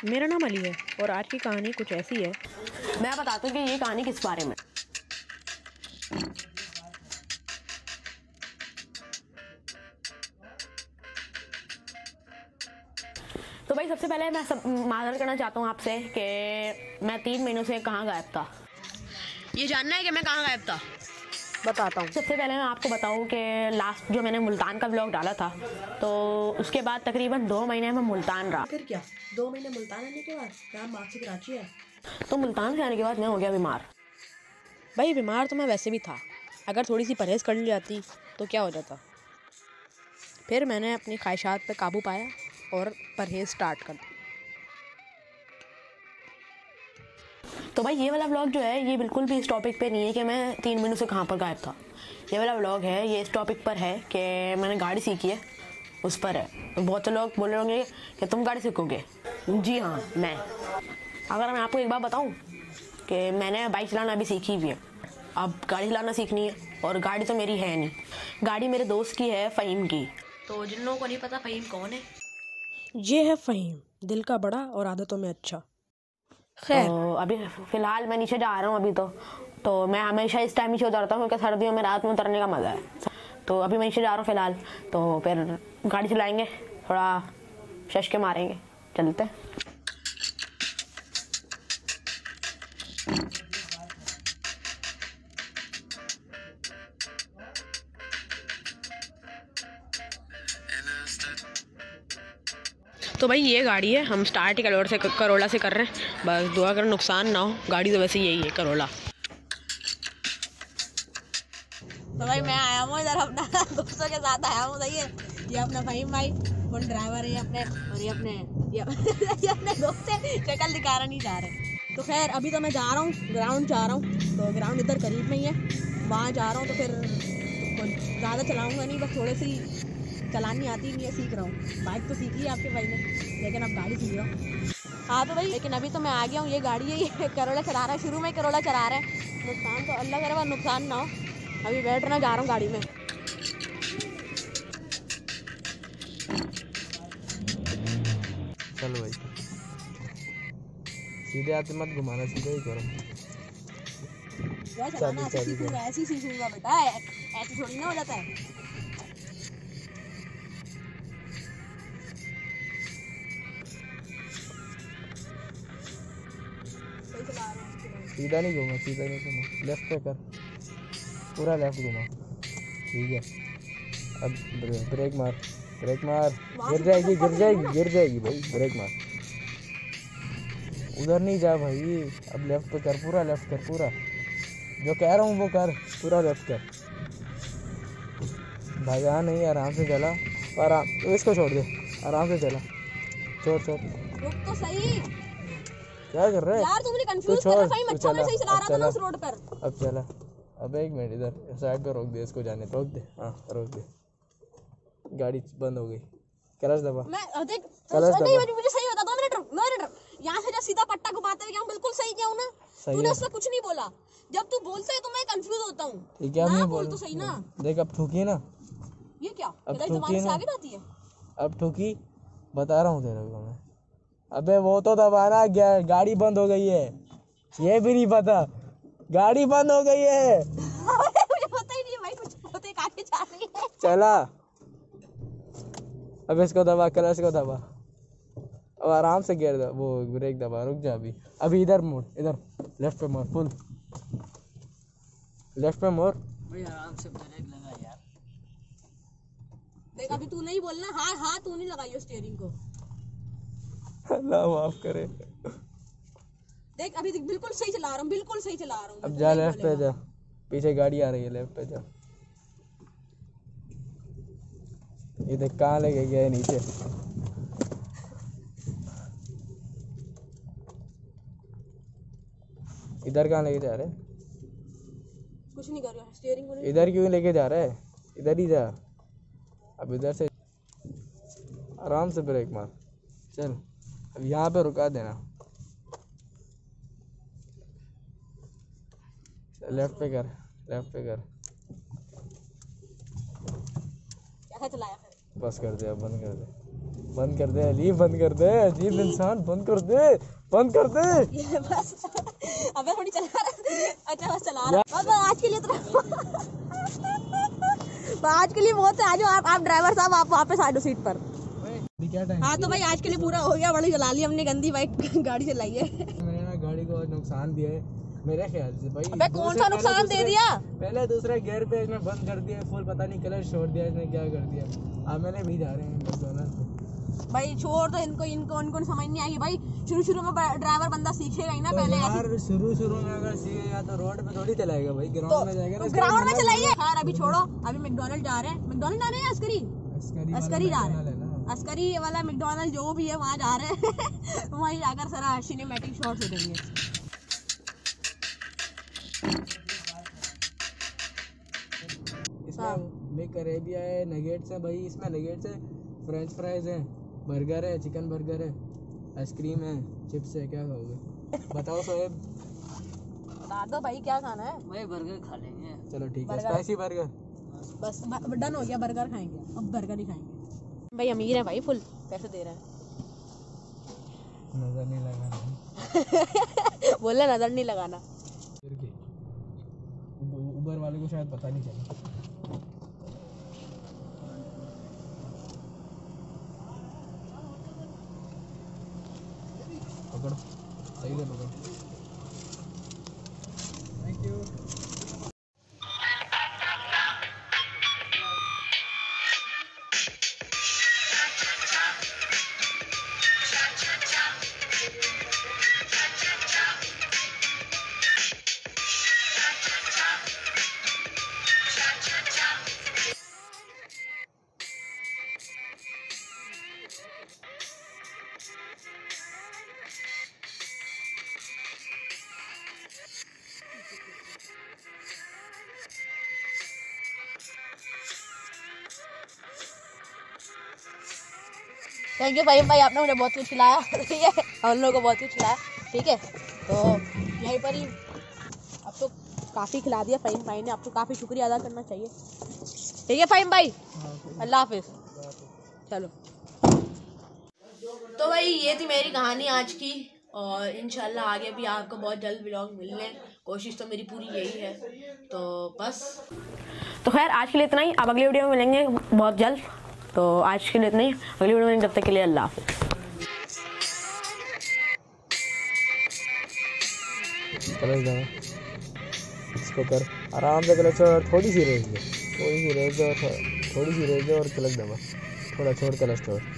मेरा नाम अली है और आज की कहानी कुछ ऐसी है। मैं बताता हूँ कि ये कहानी किस बारे में। तो भाई सबसे पहले मैं माजर करना चाहता हूँ आपसे कि मैं 3 महीनों से कहाँ गायब था। ये जानना है कि मैं कहाँ गायब था? बताता हूँ। सबसे पहले मैं आपको बताऊँ कि लास्ट जो मैंने मुल्तान का व्लॉग डाला था, तो उसके बाद तकरीबन 2 महीने में मुल्तान रहा। फिर क्या 2 महीने मुल्तान आने के बाद क्या बात से कराची है? तो मुल्तान से आने के बाद मैं हो गया बीमार। भाई बीमार तो मैं वैसे भी था, अगर थोड़ी सी परहेज़ कर ली जाती तो क्या हो जाता। फिर मैंने अपनी ख्वाहिशात पे काबू पाया और परहेज़ स्टार्ट कर दी। तो भाई ये वाला व्लॉग जो है ये बिल्कुल भी इस टॉपिक पे नहीं है कि मैं 3 महीनों से कहाँ पर गायब था। ये वाला व्लॉग है ये इस टॉपिक पर है कि मैंने गाड़ी सीखी है, उस पर है। तो बहुत से लोग बोल रहे होंगे कि तुम गाड़ी सीखोगे। जी हाँ, मैं अगर मैं आपको एक बात बताऊँ कि मैंने बाइक चलाना अभी सीखी हुई है, अब गाड़ी चलाना सीखनी है। और गाड़ी तो मेरी है नहीं, गाड़ी मेरे दोस्त की है, फ़हीम की। तो जिन लोगों को नहीं पता फ़हीम कौन है, ये है फ़हीम, दिल का बड़ा और आदतों में अच्छा। खैर तो अभी फ़िलहाल मैं नीचे जा रहा हूँ। अभी तो मैं हमेशा इस टाइम नीचे उतरता हूँ क्योंकि सर्दियों में रात में उतरने का मज़ा है। तो अभी मैं नीचे जा रहा हूँ फ़िलहाल, तो फिर गाड़ी चलाएंगे, थोड़ा शश के मारेंगे, चलते हैं। तो भाई ये गाड़ी है, हम स्टार्ट ही करोला से कर रहे हैं। बस दुआ करो नुकसान ना हो, गाड़ी तो वैसे यही है करोला। तो भाई मैं आया हूँ इधर अपना दोस्तों के साथ आया हूँ। सही है, ये अपना फ़हीम भाई फुल ड्राइवर है अपने, और ये अपने दोस्त से शक्ल दिखा रहा नहीं जा रहे। तो खैर अभी तो मैं जा रहा हूँ, ग्राउंड जा रहा हूँ। तो ग्राउंड इधर करीब में ही है, वहाँ जा रहा हूँ। तो फिर ज़्यादा चलाऊँगा नहीं, बस थोड़ी सी चलानी आती नहीं है, सीख रहा हूँ। बाइक तो सीखी है आपके भाई ने, लेकिन अब गाड़ी सीख रहा हूँ। हाँ तो भाई, लेकिन अभी तो मैं आ गया हूँ। ये गाड़ी है, ये करोला चला रहा है, शुरू में करोला चला रहा है। नुकसान तो अल्लाह करे नुकसान ना हो। अभी बैठना जा रहा हूँ गाड़ी में। चलो भाई, सीधे आते मत घुमाना, सीधे ही करो। चलाना ऐसे सीखूंगा, ऐसे ही सीखूंगा बेटा, ऐसे थोड़ी ना हो जाता है। सीधा नहीं घूमा, सीधा नहीं घूमा, लेफ्ट पे कर, पूरा लेफ्ट घुमा। ठीक है, अब ब्रेक मार, ब्रेक मार। गिर जाएगी भाई, ब्रेक मार। उधर नहीं जा भाई, अब लेफ्ट पे कर, पूरा लेफ्ट कर, पूरा जो कह रहा हूँ वो कर, पूरा लेफ्ट कर। भगा नहीं, आराम से चला, आराम। इसको छोड़ दे, आराम से चला, छोड़। रुक तो सही, क्या कर रहा है यार, तू मुझे कंफ्यूज कर रहा है। भाई अच्छा मैं सही चला रहा था ना उस रोड पर। अब चला। अब 1 मिनट, इधर साइड पे रोक दे, इसको जाने रोक दे। हाँ रोक दे, गाड़ी बंद हो गई। क्लच दबा, मैं देख क्लच नहीं, दबा। मुझे सही बता, 2 मिनट रुक। यहाँ से जो सीधा पट्टा घुमाते हुए गया बिल्कुल सही गया हूँ ना? तूने उससे कुछ नहीं बोला। जब तू बोलता है तो मैं कंफ्यूज होता हूँ। ठीक है, अब ना नहीं बोल तो सही ना। देख अब ठुकी ना, ये क्या अब तेरे ठुकी जमाने से ना, आगे बात है। अब ठुकी, बता रहा हूँ तेरे को मैं। अबे वो तो दबाना, गाड़ी बंद हो गई है, ये भी नहीं पता, गाड़ी बंद हो गई है। मुझे पता ही नहीं भाई, कुछ होते आगे जा रही है। चला, अब इसको दबा, क्लच को दबा, अब आराम से गियर दबा, वो ब्रेक दबा, रुक जा। अभी इधर मोड़, इधर लेफ्ट पे मोड़, फुल लेफ्ट पे मोड़ भाई। आराम से ब्रेक लगा यार। देख अभी तू नहीं बोलना, हाँ तू नहीं लगाई स्टीयरिंग को। अल्लाह माफ करे। देख अभी बिल्कुल सही चला रहा हूँ, बिल्कुल सही चला रहा हूँ। अब जा लेफ्ट पे जा, पीछे गाड़ी आ रही है, लेफ्ट पे जा। ये देख कहाँ लेके गया है, नीचे। इधर कहाँ लेके जा रहे? कुछ नहीं कर रहा, स्टीयरिंग को इधर क्यों लेके जा रहा है? इधर ही जा। अब इधर से आराम से ब्रेक मार, चल। अब यहाँ पे रुका देना, लेफ्ट पे कर, लेफ्ट पे कर। क्या चलाया फिर? बस कर दे, अब बंद कर दे। बंद कर दे अली, बंद कर दे, अजीब इंसान, बंद कर दे, बंद कर दे। ये बस अबे थोड़ी चला रहा। अच्छा बस चला रहा। बस आज के लिए तो आज के लिए बहुत है। आज आप ड्राइवर साहब आप वापस आ जाओ सीट पर। क्या टाइम? हाँ तो भाई आज के लिए पूरा हो गया। बड़ी चला ली हमने, गंदी बाइक गाड़ी चलाई है। मैंने ना गाड़ी को नुकसान दिया है मेरे ख्याल से भाई। अबे कौन सा नुकसान दे दिया? पहले दूसरे गियर पे इसने बंद कर दिया फुल, पता नहीं कलर छोड़ दिया इसने, क्या कर दिया। अब मैंने भी जा रहे हैं मैकडॉनल्ड पे। भाई छोड़ तो इनको समझ नहीं आएगी भाई। शुरू में ड्राइवर बंदा सीखेगा ही ना तो पहले। यार शुरू में अगर सीखेगा तो रोड पे थोड़ी चलाएगा भाई, ग्राउंड में जाएगा ना। ग्राउंड में चलाइए। यार अभी छोड़ो, अभी मैकडॉनल्ड जा रहे हैं। मैकडॉनल्ड जा रहे हैं अस्करी जा रहे हैं। अस्करी वाला मैकडॉनल्ड जो भी है वहाँ जा रहे हैं। वहीं जाकर सारा सिनेमैटिक शॉट ले देंगे। इसमें मेक अरेबिया है, नगेट्स है भाई, इसमें नगेट्स है, फ्रेंच फ्राइज है, बर्गर है, चिकन बर्गर है, आइसक्रीम है, चिप्स है। क्या खाओगे बताओ सोएब? बता दो भाई क्या खाना है। भाई बर्गर खा लेंगे। चलो ठीक है, स्पाइसी बर्गर। बस डन हो गया, बर्गर खाएंगे। अब बर्गर ही खाएंगे। भाई अमीर है भाई, फुल पैसे दे रहे हैं। नजर नहीं लगाना। बोले नजर नहीं लगाना। उबर वाले को शायद पता नहीं चला। पकड़ो, सही से पकड़ो। Thank you. Thank you Fahim भाई, आपने मुझे बहुत कुछ खिलाया। ठीक है, हम लोगों को बहुत कुछ खिलाया। ठीक है, तो यहीं पर ही अब तो काफ़ी खिला दिया फाहिम भाई ने। आपको काफ़ी शुक्रिया अदा करना चाहिए। ठीक है फाहिम भाई, अल्लाह हाफिज़। चलो तो भाई ये थी मेरी कहानी आज की, और इंशाल्लाह आगे भी आपको बहुत जल्द व्लॉग मिलने, कोशिश तो मेरी पूरी यही है। तो बस, तो खैर आज के लिए इतना ही। अब अगली वीडियो में मिलेंगे बहुत जल्द। तो आज के लिए इतना ही, अगली वीडियो में, जब तक के लिए अल्लाह हाफिज़। क्लच दबा, इसको कर आराम से, क्लच और थोड़ी सी रेस दे, थोड़ी सी रेस दे और क्लच दबा, थोड़ा छोड़ क्लच छोड़।